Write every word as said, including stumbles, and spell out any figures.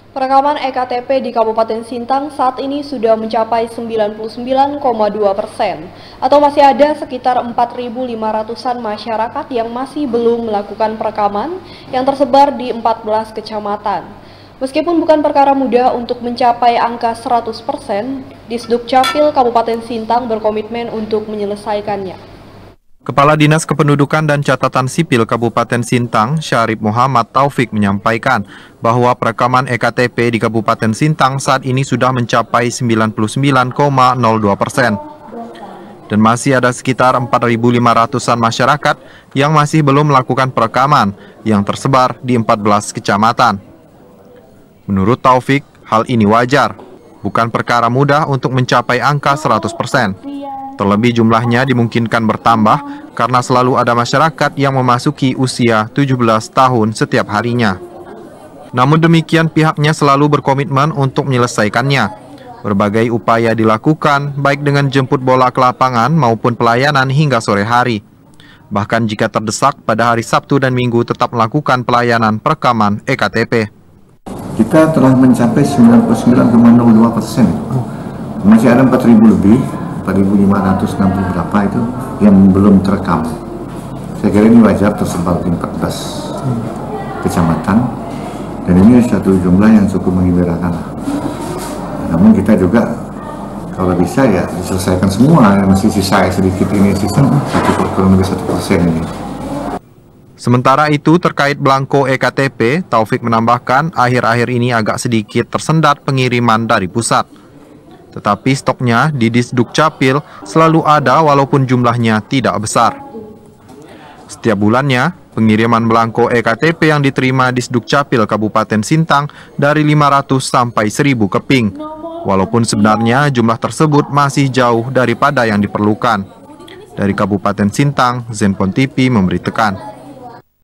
Perekaman E K T P di Kabupaten Sintang saat ini sudah mencapai sembilan puluh sembilan koma dua persen, atau masih ada sekitar empat ribu lima ratusan masyarakat yang masih belum melakukan perekaman yang tersebar di empat belas kecamatan. Meskipun bukan perkara mudah untuk mencapai angka seratus persen, Disduk Capil Kabupaten Sintang berkomitmen untuk menyelesaikannya. Kepala Dinas Kependudukan dan Catatan Sipil Kabupaten Sintang, Syarif Muhammad Taufik menyampaikan bahwa perekaman E K T P di Kabupaten Sintang saat ini sudah mencapai sembilan puluh sembilan koma nol dua persen. Dan masih ada sekitar empat ribu lima ratusan masyarakat yang masih belum melakukan perekaman yang tersebar di empat belas kecamatan. Menurut Taufik, hal ini wajar, bukan perkara mudah untuk mencapai angka seratus persen. Terlebih jumlahnya dimungkinkan bertambah karena selalu ada masyarakat yang memasuki usia tujuh belas tahun setiap harinya. Namun demikian pihaknya selalu berkomitmen untuk menyelesaikannya. Berbagai upaya dilakukan baik dengan jemput bola ke lapangan maupun pelayanan hingga sore hari. Bahkan jika terdesak pada hari Sabtu dan Minggu tetap melakukan pelayanan perekaman E K T P. Kita telah mencapai sembilan puluh sembilan koma nol dua persen. Masih ada empat ribu lebih, empat ribu lima ratus enam puluh berapa itu yang belum terekam. Saya kira ini wajar tersebar di empat belas kecamatan dan ini satu jumlah yang cukup menggembirakan. Namun kita juga kalau bisa ya diselesaikan semua, masih sisa sedikit ini sistem satu kurang lebih satu persen ini. Sementara itu terkait belangko E K T P, Taufik menambahkan akhir-akhir ini agak sedikit tersendat pengiriman dari pusat. Tetapi stoknya di Disduk Capil selalu ada walaupun jumlahnya tidak besar. Setiap bulannya, pengiriman belangko E K T P yang diterima Disduk Capil Kabupaten Sintang dari lima ratus sampai seribu keping. Walaupun sebenarnya jumlah tersebut masih jauh daripada yang diperlukan. Dari Kabupaten Sintang, Zenpon T V memberitakan.